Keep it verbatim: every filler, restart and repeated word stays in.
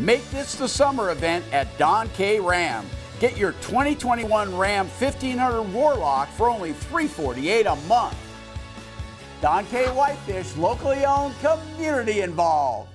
Make this the summer event at Don K. Ram. Get your twenty twenty-one Ram fifteen hundred Warlock for only three hundred forty-eight dollars a month. Don K. Whitefish, locally owned, community involved.